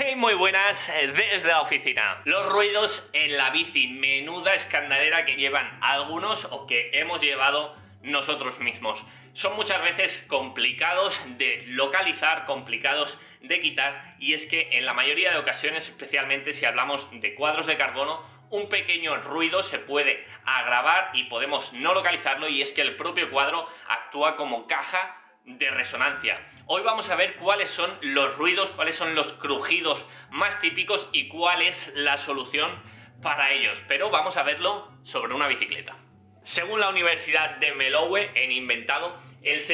Hey, muy buenas desde la oficina. Los ruidos en la bici, menuda escandalera que llevan algunos o que hemos llevado nosotros mismos. Son muchas veces complicados de localizar, complicados de quitar, y es que en la mayoría de ocasiones, especialmente si hablamos de cuadros de carbono, un pequeño ruido se puede agravar y podemos no localizarlo, y es que el propio cuadro actúa como caja de resonancia. Hoy vamos a ver cuáles son los ruidos, cuáles son los crujidos más típicos y cuál es la solución para ellos, pero vamos a verlo sobre una bicicleta. Según la Universidad de Melowe, en Inventado, el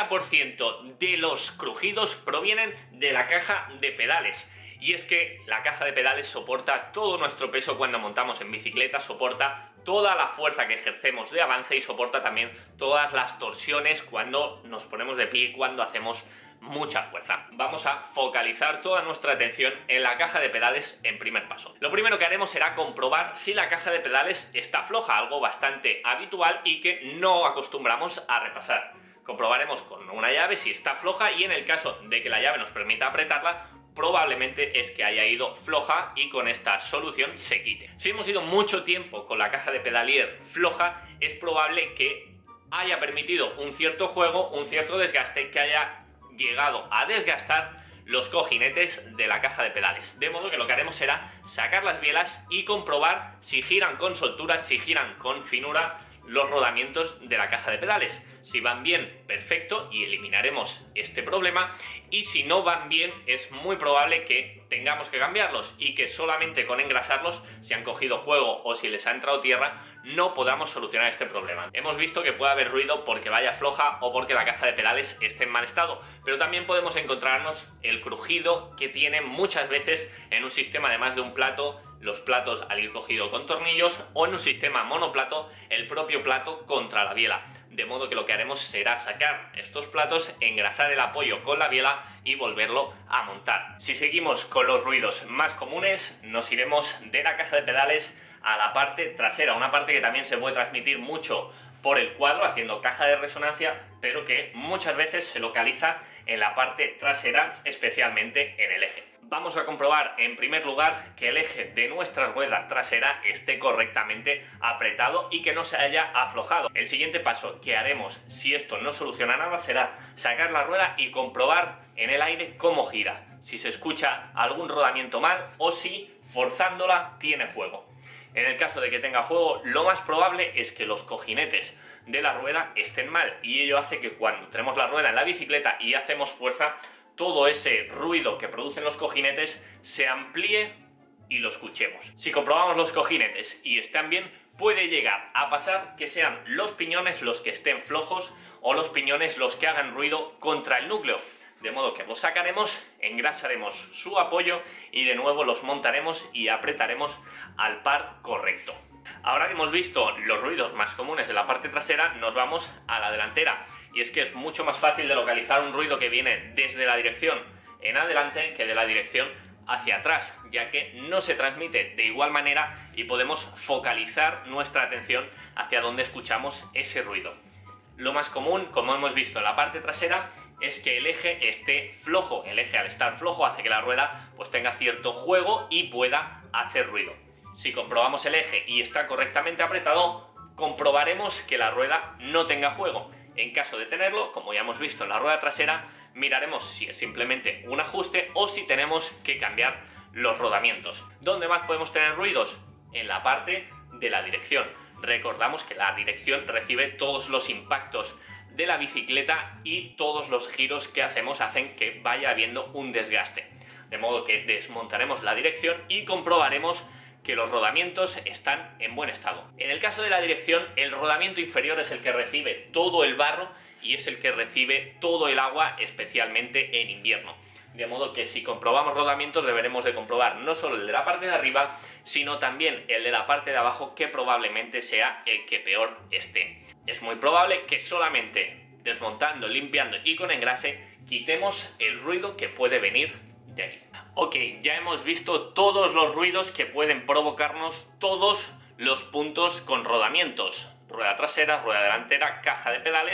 60% de los crujidos provienen de la caja de pedales. Y es que la caja de pedales soporta todo nuestro peso cuando montamos en bicicleta, soporta toda la fuerza que ejercemos de avance y soporta también todas las torsiones cuando nos ponemos de pie y cuando hacemos mucha fuerza. Vamos a focalizar toda nuestra atención en la caja de pedales en primer paso. Lo primero que haremos será comprobar si la caja de pedales está floja, algo bastante habitual y que no acostumbramos a repasar. Comprobaremos con una llave si está floja, y en el caso de que la llave nos permita apretarla, probablemente es que haya ido floja y con esta solución se quite. Si hemos ido mucho tiempo con la caja de pedalier floja, es probable que haya permitido un cierto juego, un cierto desgaste, que haya llegado a desgastar los cojinetes de la caja de pedales. De modo que lo que haremos será sacar las bielas y comprobar si giran con soltura, si giran con finura los rodamientos de la caja de pedales. Si van bien, perfecto, y eliminaremos este problema, y si no van bien, es muy probable que tengamos que cambiarlos y que solamente con engrasarlos, si han cogido juego o si les ha entrado tierra, no podamos solucionar este problema. Hemos visto que puede haber ruido porque vaya floja o porque la caja de pedales esté en mal estado, pero también podemos encontrarnos el crujido que tiene muchas veces en un sistema de más de un plato, los platos al ir cogido con tornillos, o en un sistema monoplato, el propio plato contra la biela. De modo que lo que haremos será sacar estos platos, engrasar el apoyo con la biela y volverlo a montar. Si seguimos con los ruidos más comunes, nos iremos de la caja de pedales a la parte trasera, una parte que también se puede transmitir mucho por el cuadro haciendo caja de resonancia, pero que muchas veces se localiza en la parte trasera, especialmente en el eje. Vamos a comprobar en primer lugar que el eje de nuestra rueda trasera esté correctamente apretado y que no se haya aflojado. El siguiente paso que haremos, si esto no soluciona nada, será sacar la rueda y comprobar en el aire cómo gira, si se escucha algún rodamiento mal o si forzándola tiene juego. En el caso de que tenga juego, lo más probable es que los cojinetes de la rueda estén mal, y ello hace que cuando tenemos la rueda en la bicicleta y hacemos fuerza, todo ese ruido que producen los cojinetes se amplíe y lo escuchemos. Si comprobamos los cojinetes y están bien, puede llegar a pasar que sean los piñones los que estén flojos o los piñones los que hagan ruido contra el núcleo. De modo que los sacaremos, engrasaremos su apoyo y de nuevo los montaremos y apretaremos al par correcto. Ahora que hemos visto los ruidos más comunes de la parte trasera, nos vamos a la delantera. Y es que es mucho más fácil de localizar un ruido que viene desde la dirección en adelante que de la dirección hacia atrás, ya que no se transmite de igual manera y podemos focalizar nuestra atención hacia donde escuchamos ese ruido. Lo más común, como hemos visto en la parte trasera, es que el eje esté flojo. El eje, al estar flojo, hace que la rueda pues tenga cierto juego y pueda hacer ruido. Si comprobamos el eje y está correctamente apretado, comprobaremos que la rueda no tenga juego. En caso de tenerlo, como ya hemos visto en la rueda trasera, miraremos si es simplemente un ajuste o si tenemos que cambiar los rodamientos. ¿Dónde más podemos tener ruidos? En la parte de la dirección. Recordamos que la dirección recibe todos los impactos de la bicicleta y todos los giros que hacemos hacen que vaya habiendo un desgaste. De modo que desmontaremos la dirección y comprobaremos que los rodamientos están en buen estado. En el caso de la dirección, el rodamiento inferior es el que recibe todo el barro y es el que recibe todo el agua, especialmente en invierno. De modo que si comprobamos rodamientos, deberemos de comprobar no solo el de la parte de arriba, sino también el de la parte de abajo, que probablemente sea el que peor esté. Es muy probable que solamente desmontando, limpiando y con engrase quitemos el ruido que puede venir de aquí. Ok, ya hemos visto todos los ruidos que pueden provocarnos todos los puntos con rodamientos: rueda trasera, rueda delantera, caja de pedales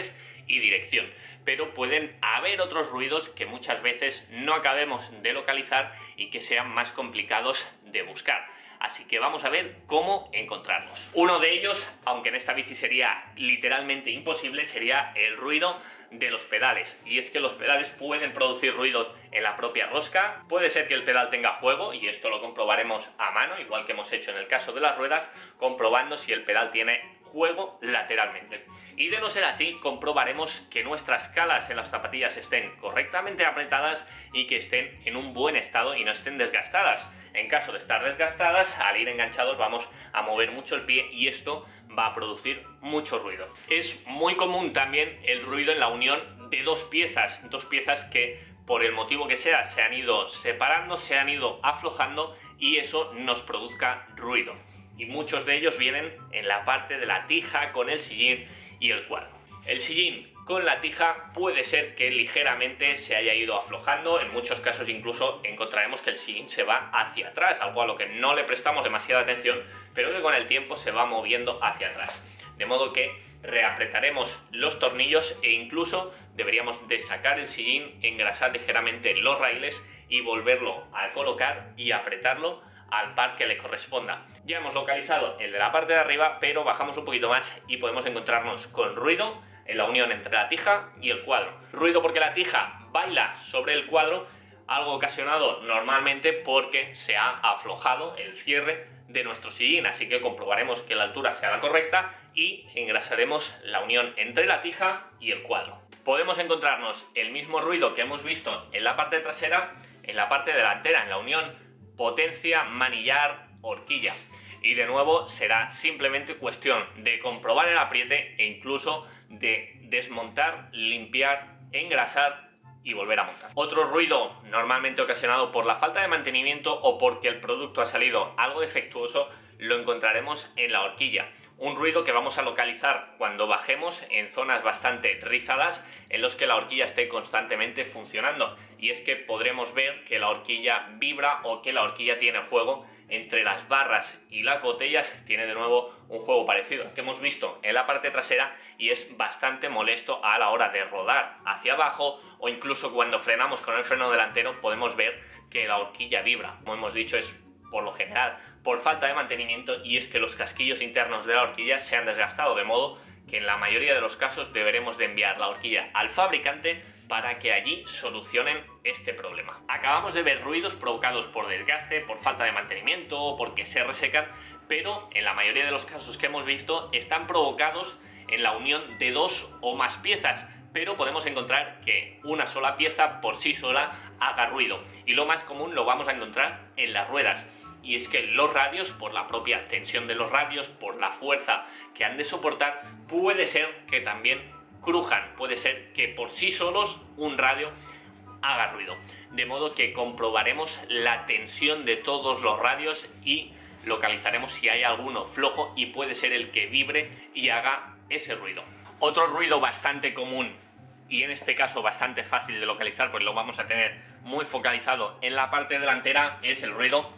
y dirección. Pero pueden haber otros ruidos que muchas veces no acabemos de localizar y que sean más complicados de buscar. Así que vamos a ver cómo encontrarlos. Uno de ellos, aunque en esta bici sería literalmente imposible, sería el ruido de los pedales. Y es que los pedales pueden producir ruido en la propia rosca. Puede ser que el pedal tenga juego, y esto lo comprobaremos a mano, igual que hemos hecho en el caso de las ruedas, comprobando si el pedal tiene juego lateralmente. Y de no ser así, comprobaremos que nuestras calas en las zapatillas estén correctamente apretadas y que estén en un buen estado y no estén desgastadas. En caso de estar desgastadas, al ir enganchados vamos a mover mucho el pie y esto va a producir mucho ruido. Es muy común también el ruido en la unión de dos piezas que por el motivo que sea se han ido separando, se han ido aflojando y eso nos produzca ruido. Y muchos de ellos vienen en la parte de la tija con el sillín y el cuadro. El sillín con la tija puede ser que ligeramente se haya ido aflojando, en muchos casos incluso encontraremos que el sillín se va hacia atrás, algo a lo que no le prestamos demasiada atención, pero que con el tiempo se va moviendo hacia atrás. De modo que reapretaremos los tornillos e incluso deberíamos de sacar el sillín, engrasar ligeramente los raíles y volverlo a colocar y apretarlo al par que le corresponda. Ya hemos localizado el de la parte de arriba, pero bajamos un poquito más y podemos encontrarnos con ruido en la unión entre la tija y el cuadro. Ruido porque la tija baila sobre el cuadro, algo ocasionado normalmente porque se ha aflojado el cierre de nuestro sillín, así que comprobaremos que la altura sea la correcta y engrasaremos la unión entre la tija y el cuadro. Podemos encontrarnos el mismo ruido que hemos visto en la parte trasera, en la parte delantera, en la unión potencia, manillar, horquilla. Y de nuevo será simplemente cuestión de comprobar el apriete e incluso de desmontar, limpiar, engrasar y volver a montar. Otro ruido normalmente ocasionado por la falta de mantenimiento o porque el producto ha salido algo defectuoso lo encontraremos en la horquilla. Un ruido que vamos a localizar cuando bajemos en zonas bastante rizadas en los que la horquilla esté constantemente funcionando. Y es que podremos ver que la horquilla vibra o que la horquilla tiene juego entre las barras y las botellas. Tiene de nuevo un juego parecido al que hemos visto en la parte trasera y es bastante molesto a la hora de rodar hacia abajo o incluso cuando frenamos con el freno delantero podemos ver que la horquilla vibra. Como hemos dicho, es por lo general por falta de mantenimiento y es que los casquillos internos de la horquilla se han desgastado, de modo que en la mayoría de los casos deberemos de enviar la horquilla al fabricante para que allí solucionen este problema. Acabamos de ver ruidos provocados por desgaste, por falta de mantenimiento o porque se resecan, pero en la mayoría de los casos que hemos visto están provocados en la unión de dos o más piezas, pero podemos encontrar que una sola pieza por sí sola haga ruido y lo más común lo vamos a encontrar en las ruedas. Y es que los radios, por la propia tensión de los radios, por la fuerza que han de soportar, puede ser que también crujan, puede ser que por sí solos un radio haga ruido. De modo que comprobaremos la tensión de todos los radios y localizaremos si hay alguno flojo y puede ser el que vibre y haga ese ruido. Otro ruido bastante común y en este caso bastante fácil de localizar, pues lo vamos a tener muy focalizado en la parte delantera, es el ruido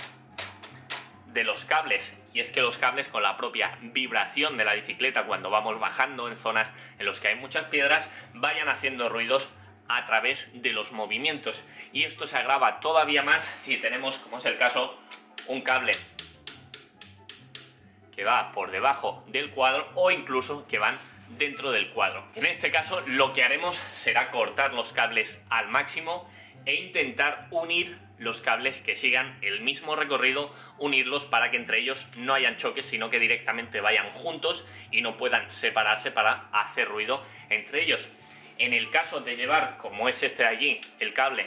de los cables. Y es que los cables, con la propia vibración de la bicicleta cuando vamos bajando en zonas en las que hay muchas piedras, vayan haciendo ruidos a través de los movimientos. Y esto se agrava todavía más si tenemos, como es el caso, un cable que va por debajo del cuadro o incluso que van dentro del cuadro. En este caso lo que haremos será cortar los cables al máximo e intentar unir los cables que sigan el mismo recorrido, unirlos para que entre ellos no hayan choques, sino que directamente vayan juntos y no puedan separarse para hacer ruido entre ellos. En el caso de llevar, como es este de allí, el cable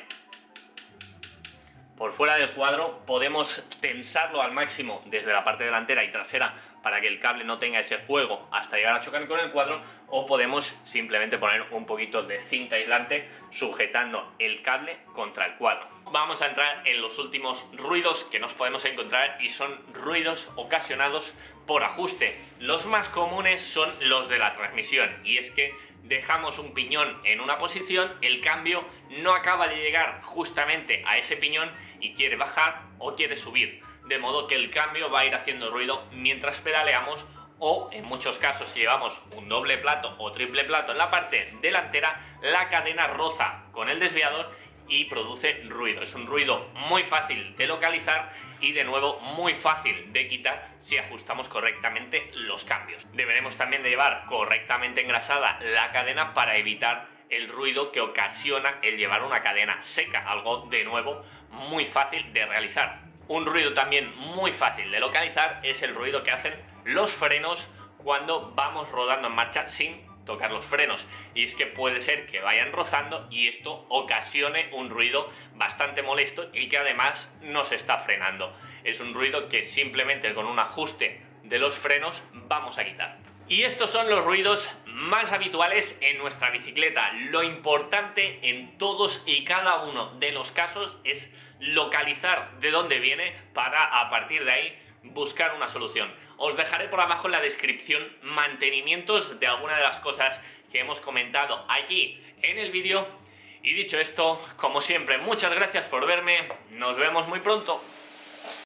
por fuera del cuadro, podemos tensarlo al máximo desde la parte delantera y trasera para que el cable no tenga ese juego hasta llegar a chocar con el cuadro, o podemos simplemente poner un poquito de cinta aislante sujetando el cable contra el cuadro. Vamos a entrar en los últimos ruidos que nos podemos encontrar y son ruidos ocasionados por ajuste. Los más comunes son los de la transmisión y es que dejamos un piñón en una posición, el cambio no acaba de llegar justamente a ese piñón y quiere bajar o quiere subir, de modo que el cambio va a ir haciendo ruido mientras pedaleamos o en muchos casos si llevamos un doble plato o triple plato en la parte delantera, la cadena roza con el desviador y produce ruido. Es un ruido muy fácil de localizar y de nuevo muy fácil de quitar si ajustamos correctamente los cambios. Deberemos también de llevar correctamente engrasada la cadena para evitar el ruido que ocasiona el llevar una cadena seca, algo de nuevo muy fácil de realizar. Un ruido también muy fácil de localizar es el ruido que hacen los frenos cuando vamos rodando en marcha sin tocar los frenos, y es que puede ser que vayan rozando y esto ocasione un ruido bastante molesto y que además nos está frenando. Es un ruido que simplemente con un ajuste de los frenos vamos a quitar. Y estos son los ruidos más habituales en nuestra bicicleta. Lo importante en todos y cada uno de los casos es localizar de dónde viene para a partir de ahí buscar una solución. Os dejaré por abajo en la descripción mantenimientos de alguna de las cosas que hemos comentado aquí en el vídeo. Y dicho esto, como siempre, muchas gracias por verme. Nos vemos muy pronto.